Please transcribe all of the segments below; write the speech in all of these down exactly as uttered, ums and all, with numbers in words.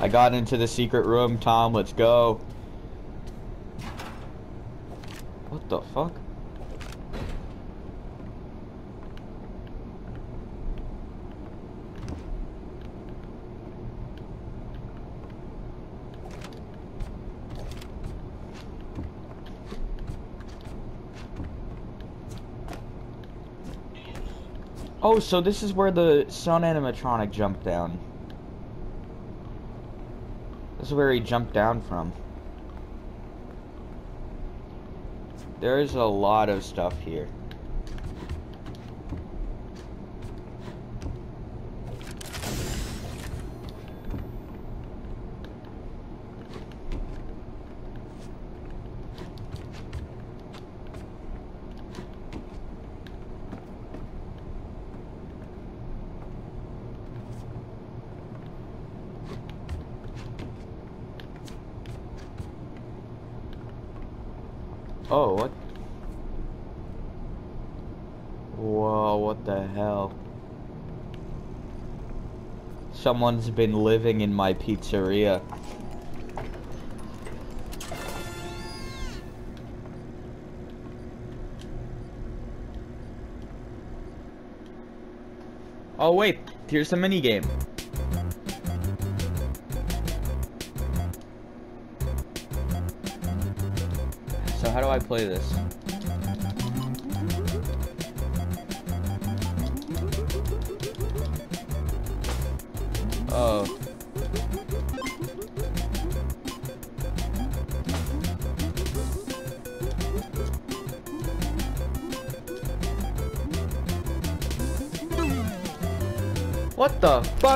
I got into the secret room, Tom. Let's go. What the fuck? Oh, so this is where the sun animatronic jumped down. This is where he jumped down from. There is a lot of stuff here. Oh, what? Whoa, what the hell? Someone's been living in my pizzeria. Oh wait, here's the minigame. So how do I play this? Oh. What the fuck?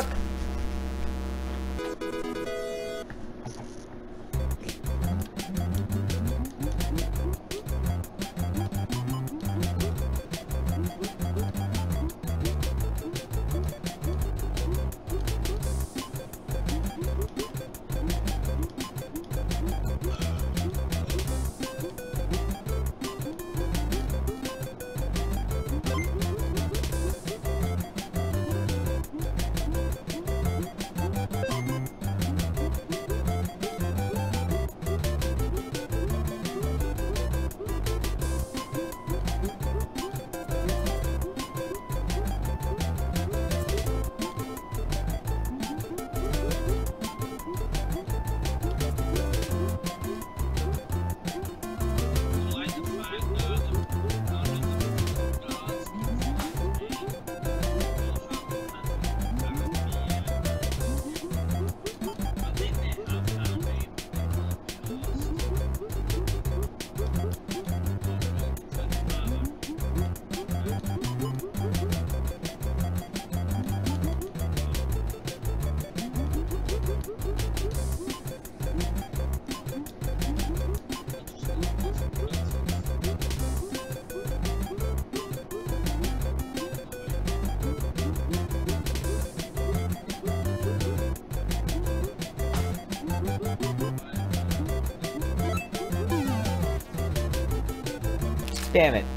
Damn it.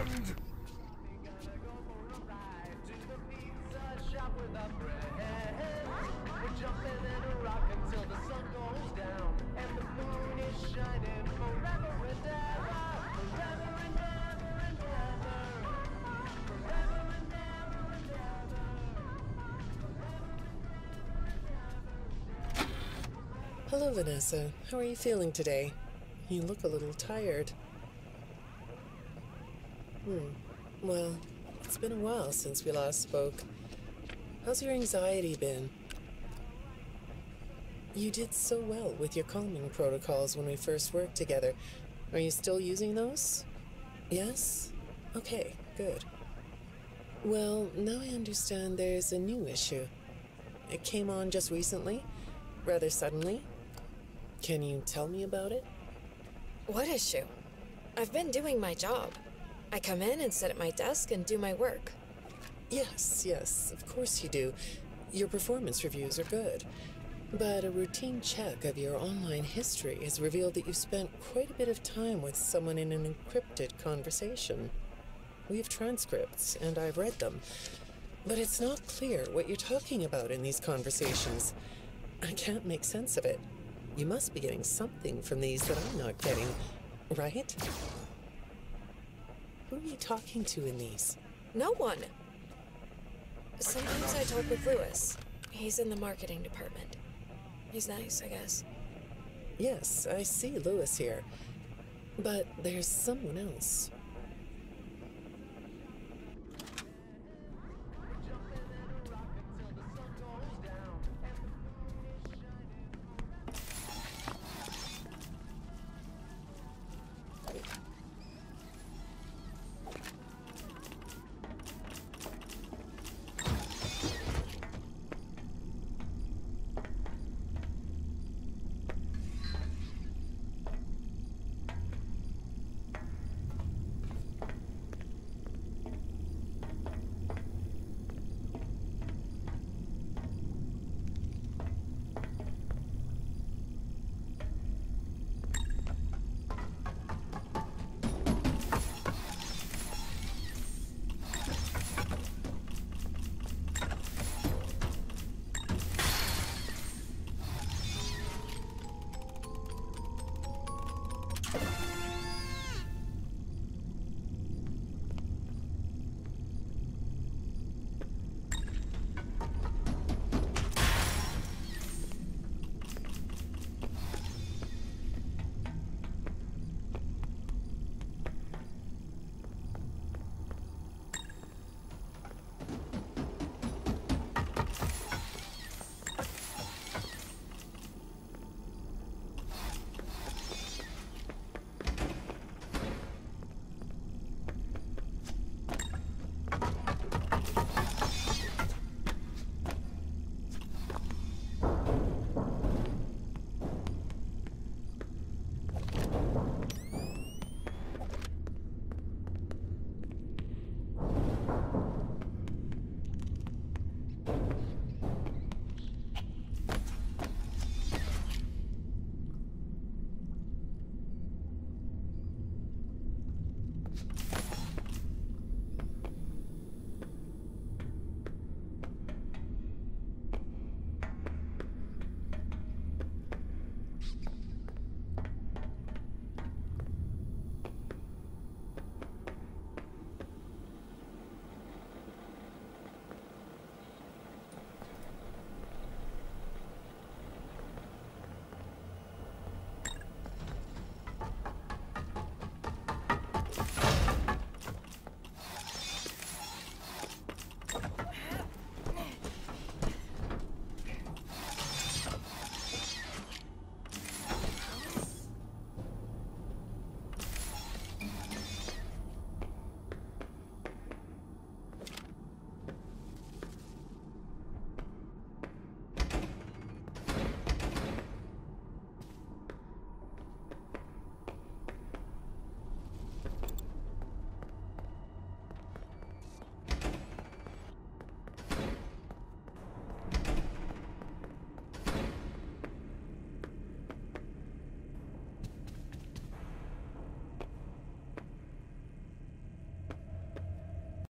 end! Hello, Vanessa. How are you feeling today? You look a little tired. Hmm. Well, it's been a while since we last spoke. How's your anxiety been? You did so well with your calming protocols when we first worked together. Are you still using those? Yes? Okay, good. Well, now I understand there's a new issue. It came on just recently, rather suddenly. Can you tell me about it? What issue? I've been doing my job. I come in and sit at my desk and do my work. Yes, yes, of course you do. Your performance reviews are good. But a routine check of your online history has revealed that you spent quite a bit of time with someone in an encrypted conversation. We have transcripts, and I've read them. But it's not clear what you're talking about in these conversations. I can't make sense of it. You must be getting something from these that I'm not getting, right? Who are you talking to in these? No one. Sometimes I talk with Lewis. He's in the marketing department. He's nice, I guess. Yes, I see Lewis here. But there's someone else.